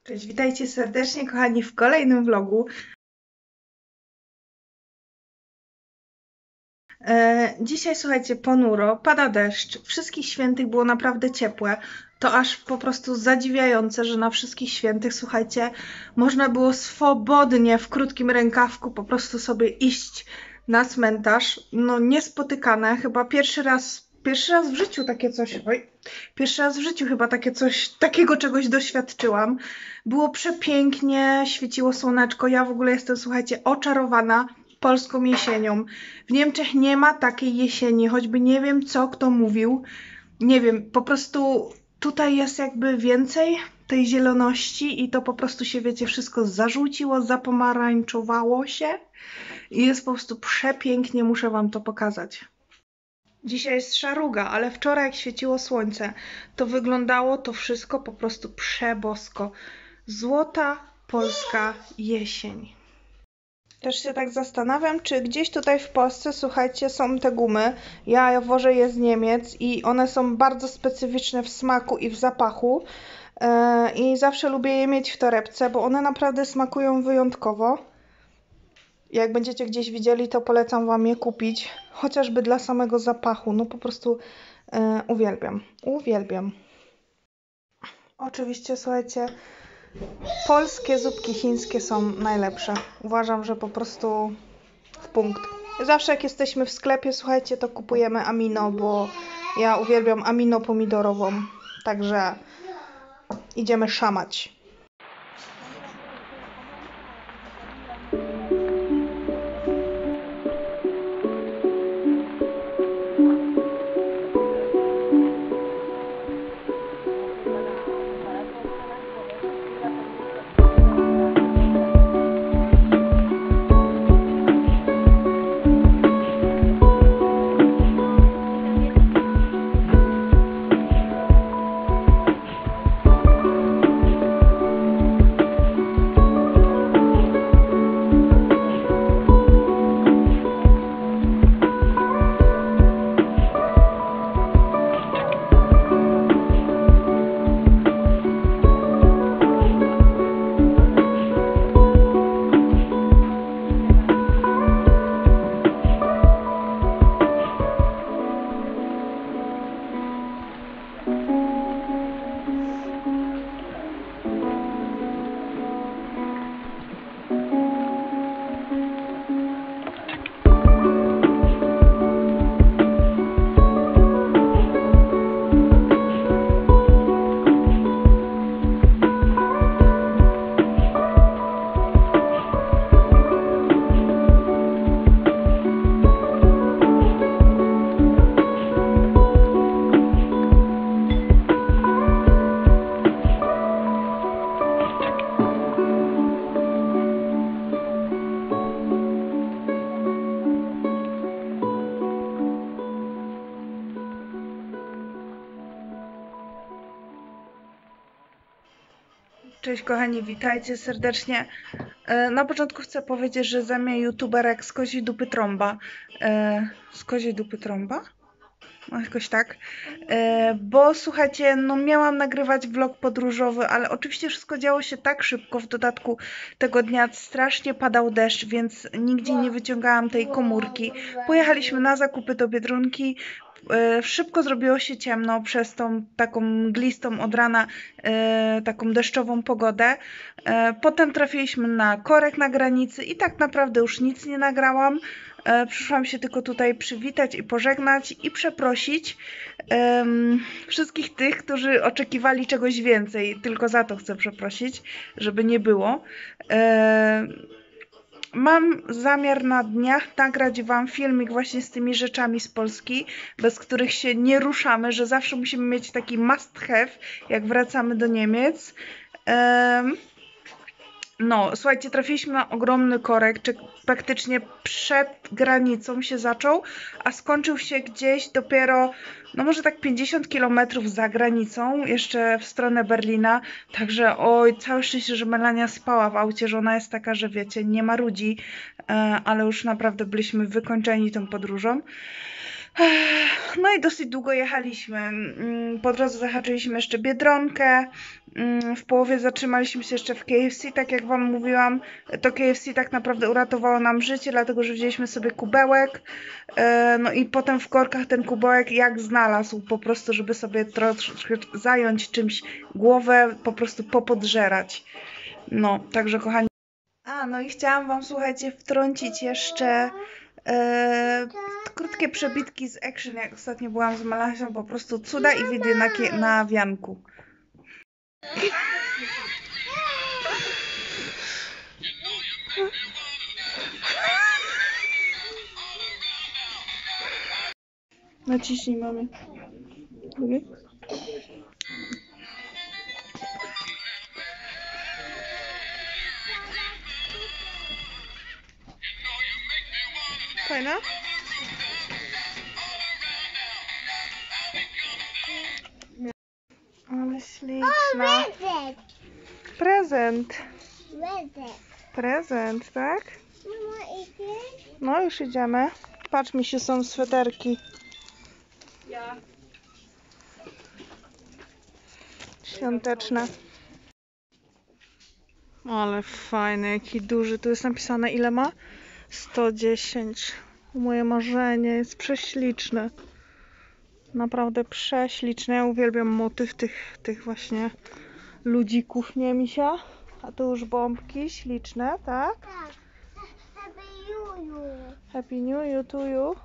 Cześć, witajcie serdecznie kochani w kolejnym vlogu. Dzisiaj słuchajcie, ponuro, pada deszcz, wszystkich świętych było naprawdę ciepłe. To aż po prostu zadziwiające, że na wszystkich świętych, słuchajcie, można było swobodnie w krótkim rękawku po prostu sobie iść na cmentarz. No niespotykane, chyba pierwszy raz w życiu takie coś, pierwszy raz w życiu chyba takiego czegoś doświadczyłam. Było przepięknie, świeciło słoneczko, ja w ogóle jestem, słuchajcie, oczarowana polską jesienią. W Niemczech nie ma takiej jesieni, choćby nie wiem co kto mówił. Nie wiem, po prostu tutaj jest jakby więcej tej zieloności i to po prostu się, wiecie, wszystko zażółciło, zapomarańczowało się i jest po prostu przepięknie, muszę wam to pokazać. Dzisiaj jest szaruga, ale wczoraj jak świeciło słońce, to wyglądało to wszystko po prostu przebosko. Złota polska jesień. Też się tak zastanawiam, czy gdzieś tutaj w Polsce, słuchajcie, są te gumy. Ja wożę je z Niemiec i one są bardzo specyficzne w smaku i w zapachu. I zawsze lubię je mieć w torebce, bo one naprawdę smakują wyjątkowo. Jak będziecie gdzieś widzieli, to polecam wam je kupić. Chociażby dla samego zapachu. No po prostu uwielbiam. Uwielbiam. Oczywiście, słuchajcie, polskie zupki chińskie są najlepsze. Uważam, że po prostu w punkt. Zawsze jak jesteśmy w sklepie, słuchajcie, to kupujemy amino, bo ja uwielbiam amino pomidorową. Także idziemy szamać. Cześć kochani, witajcie serdecznie. Na początku chcę powiedzieć, że ze mnie youtuberek z koziej dupy trąba. Z koziej dupy trąba? No jakoś tak. Bo słuchajcie, no miałam nagrywać vlog podróżowy, ale oczywiście wszystko działo się tak szybko. W dodatku tego dnia strasznie padał deszcz, więc nigdzie nie wyciągałam tej komórki. Pojechaliśmy na zakupy do Biedronki. Szybko zrobiło się ciemno przez tą taką mglistą od rana, taką deszczową pogodę. Potem trafiliśmy na korek na granicy i tak naprawdę już nic nie nagrałam. Przyszłam się tylko tutaj przywitać i pożegnać i przeprosić wszystkich tych, którzy oczekiwali czegoś więcej. Tylko za to chcę przeprosić, żeby nie było. Mam zamiar na dniach nagrać wam filmik właśnie z tymi rzeczami z Polski, bez których się nie ruszamy, że zawsze musimy mieć taki must have, jak wracamy do Niemiec. No, słuchajcie, trafiliśmy na ogromny korek, czy praktycznie przed granicą się zaczął, a skończył się gdzieś dopiero, no może tak 50 km za granicą, jeszcze w stronę Berlina. Także oj, całe szczęście, że Melania spała w aucie, że ona jest taka, że wiecie, nie marudzi, ale już naprawdę byliśmy wykończeni tą podróżą. No i dosyć długo jechaliśmy. Po drodze zahaczyliśmy jeszcze Biedronkę. W połowie zatrzymaliśmy się jeszcze w KFC, tak jak wam mówiłam. To KFC tak naprawdę uratowało nam życie, dlatego że wzięliśmy sobie kubełek. No i potem w korkach ten kubełek jak znalazł po prostu, żeby sobie troszkę zająć czymś głowę, po prostu popodżerać. No, także kochani. No i chciałam wam, słuchajcie, wtrącić jeszcze krótkie przebitki z Action, jak ostatnio byłam z Melasią, po prostu cuda i widy na wianku. Naciśnij, mamie. Lubię? Fajna? Ale śliczna. Prezent. Prezent, tak? No już idziemy. Patrz, misiu, są sweterki. Świąteczne. Ale fajny, jaki duży. Tu jest napisane, ile ma? 110. Moje marzenie, jest prześliczne. Naprawdę prześliczne. Ja uwielbiam motyw tych właśnie ludzików, nie, misia? A tu już bombki śliczne, tak? Happy New Year to you.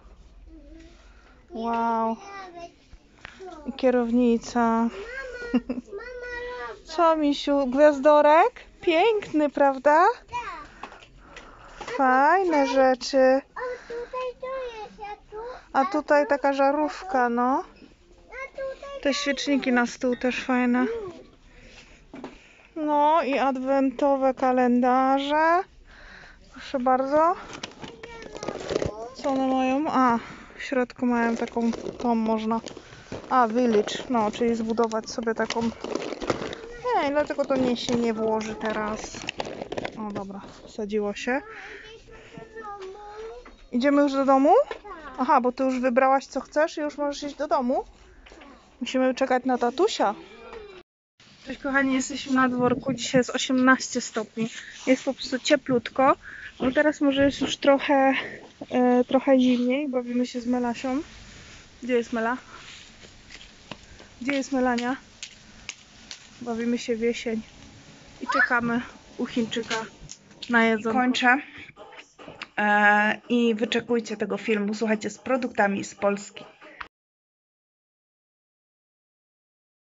Wow. I kierownica. Co, misiu? Gwiazdorek? Piękny, prawda? Fajne rzeczy. A tutaj taka żarówka, no. Te świeczniki na stół też fajne. No i adwentowe kalendarze. Proszę bardzo. Co one mają? W środku mają taką, tą można. Village, no, czyli zbudować sobie taką. Nie, dlatego to się nie włoży teraz. O, dobra, wsadziło się. Idziemy już do domu? Aha, bo ty już wybrałaś, co chcesz i już możesz iść do domu. Musimy czekać na tatusia. Cześć kochani, jesteśmy na dworku. Dzisiaj jest 18 stopni. Jest po prostu cieplutko. No teraz może jest już trochę zimniej. Bawimy się z Melasią. Gdzie jest Mela? Gdzie jest Melania? Bawimy się w jesień. I czekamy u Chińczyka na jedzonko. Kończę. I wyczekujcie tego filmu, słuchajcie, z produktami z Polski.